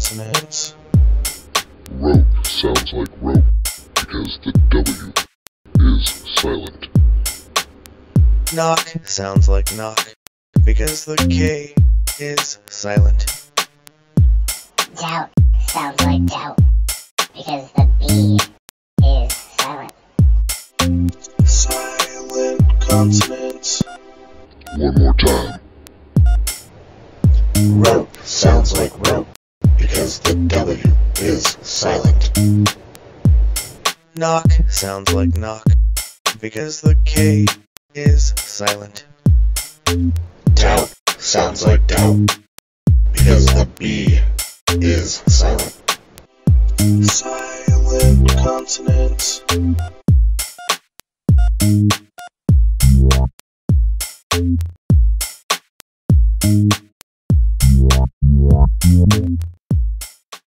consonants. Rope sounds like rope because the W is silent. Knock sounds like knock because the K is silent. Doubt sounds like doubt because the B is silent. Silent consonants. One more time. Rope sounds like rope because the W is silent. Knock sounds like knock because the K is silent. Doubt sounds like doubt because the B is silent. Silent consonants.